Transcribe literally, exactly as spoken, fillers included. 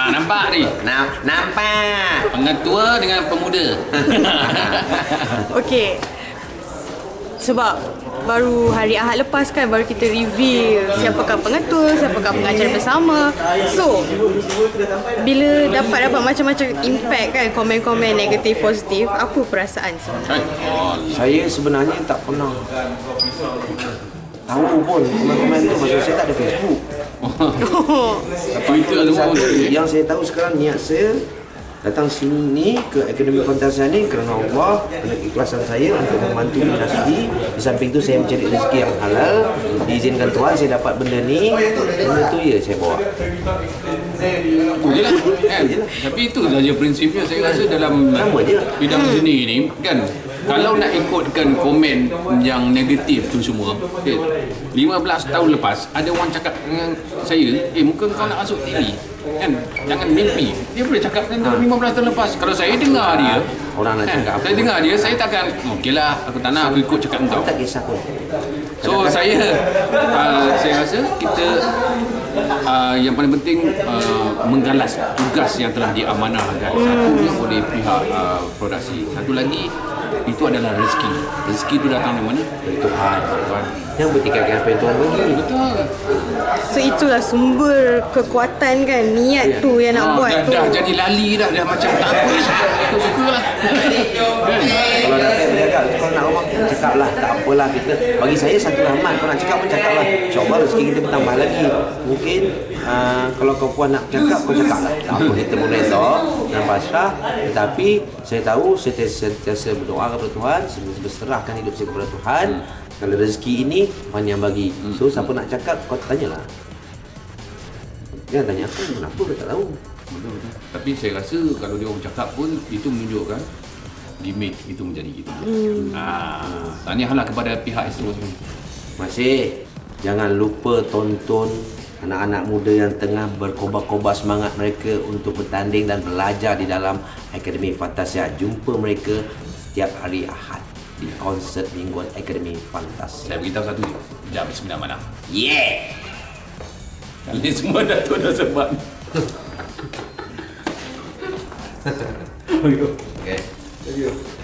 Ha, nampak ni? Nam nampak. Pengetua dengan pemuda. Okey. Sebab baru hari Ahad lepas kan baru kita reveal siapakah pengetua, siapakah pengacara bersama. So, bila dapat dapat macam-macam impact kan, komen-komen negatif, positif, apa perasaan sebenarnya? Oh, Saya sebenarnya tak pernah tahu pun komen-komen tu pasal saya tak ada Facebook. Twitter tu Satu pun. yang saya tahu sekarang, niat saya datang sini ke Akademi Fantasia ni kerana Allah, kerana keikhlasan saya untuk membantu industri. Di samping tu saya mencari rezeki yang halal. Diizinkan Tuhan saya dapat benda ni, benda tu ya saya bawa. Itu je lah kan? Tapi itu saja prinsipnya saya rasa dalam Sama je. bidang seni ni kan. Kalau nak ikutkan komen yang negatif tu semua, okay, lima belas tahun lepas ada orang cakap dengan saya, eh muka kau nak masuk T V kan, jangan mimpi. Dia boleh cakap kan lima belas tahun lepas. Kalau saya dengar dia, Orang nak kan, cakap apa? saya dengar dia, saya takkan okeylah, aku tak nak, aku ikut cakap kau. Tak kisah pun. So saya uh, saya rasa kita uh, yang paling penting uh, menggalas tugas yang telah diamanahkan. Satunya oleh pihak uh, produksi. Satu lagi itu adalah rezeki. Rezeki itu datang dari mana? Dari Tuhan. Tuhan. Yang bertikatkan apa yang Tuhan bagi. Betul. So itulah sumber kekuatan kan, niat Ya. tu yang nak Ah, buat dah, tu. dah jadi lali dah, dah macam tak apa. Aku sukalah. Kalau datang berjaga, kalau nak orang cakap lah, tak apalah kita. Bagi saya satu rahmat, kalau nak cakap pun cakap lah. InsyaAllah rezeki kita bertambah lagi. Mungkin uh, kalau kau puan nak cakap, kau cakap lah. Tak apa, kita boleh tahu dan pasrah. Tetapi saya tahu, saya sentiasa berdoa kepada Tuhan, sentiasa berserahkan hidup saya kepada Tuhan. Kalau rezeki ini, Tuhan yang bagi. So siapa nak cakap, kau tanyalah. Jangan tanya aku, kenapa kau tak tahu. Betul, betul. Tapi saya rasa kalau dia orang cakap pun itu menunjukkan gimmick itu menjadi gitu. Hmm. Ah, tahniahlah kepada pihak Astro semua. Masih jangan lupa tonton anak-anak muda yang tengah berkobar-kobar semangat mereka untuk bertanding dan belajar di dalam Akademi Fantasia. Jumpa mereka setiap hari Ahad di konsert mingguan Akademi Fantasia. Saya beritahu satu je, jam sembilan malam. Yeah! Kalian semua dah tahu dah sebab. Okay.